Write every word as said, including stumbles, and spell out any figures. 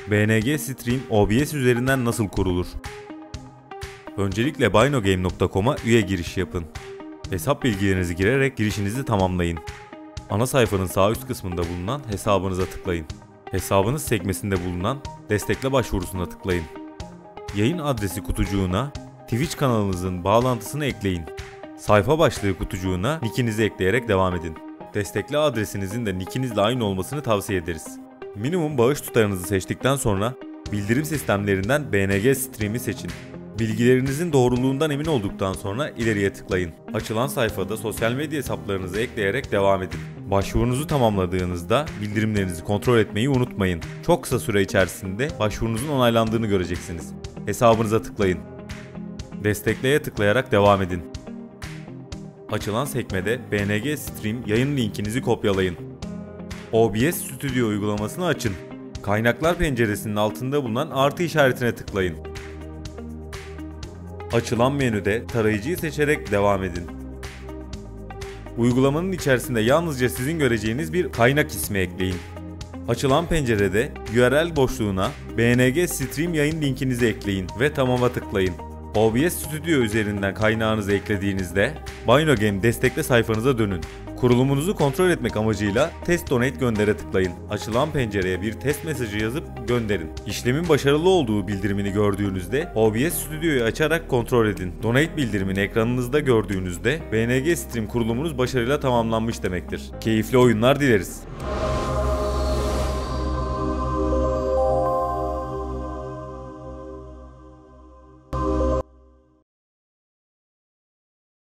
B N G Stream O B S üzerinden nasıl kurulur? Öncelikle binogame nokta com'a üye giriş yapın. Hesap bilgilerinizi girerek girişinizi tamamlayın. Ana sayfanın sağ üst kısmında bulunan hesabınıza tıklayın. Hesabınız sekmesinde bulunan destekle başvurusuna tıklayın. Yayın adresi kutucuğuna Twitch kanalınızın bağlantısını ekleyin. Sayfa başlığı kutucuğuna nickinizi ekleyerek devam edin. Destekli adresinizin de nickinizle aynı olmasını tavsiye ederiz. Minimum bağış tutarınızı seçtikten sonra bildirim sistemlerinden B N G Stream'i seçin. Bilgilerinizin doğruluğundan emin olduktan sonra ileriye tıklayın. Açılan sayfada sosyal medya hesaplarınızı ekleyerek devam edin. Başvurunuzu tamamladığınızda bildirimlerinizi kontrol etmeyi unutmayın. Çok kısa süre içerisinde başvurunuzun onaylandığını göreceksiniz. Hesabınıza tıklayın. Destekleye tıklayarak devam edin. Açılan sekmede B N G Stream yayın linkinizi kopyalayın. O B S Studio uygulamasını açın. Kaynaklar penceresinin altında bulunan artı işaretine tıklayın. Açılan menüde tarayıcıyı seçerek devam edin. Uygulamanın içerisinde yalnızca sizin göreceğiniz bir kaynak ismi ekleyin. Açılan pencerede U R L boşluğuna B N G Stream yayın linkinizi ekleyin ve tamama tıklayın. O B S Studio üzerinden kaynağınızı eklediğinizde binogame destekle sayfanıza dönün. Kurulumunuzu kontrol etmek amacıyla Test Donate Gönder'e tıklayın. Açılan pencereye bir test mesajı yazıp gönderin. İşlemin başarılı olduğu bildirimini gördüğünüzde O B S Studio'yu açarak kontrol edin. Donate bildirimini ekranınızda gördüğünüzde B N G Stream kurulumunuz başarıyla tamamlanmış demektir. Keyifli oyunlar dileriz.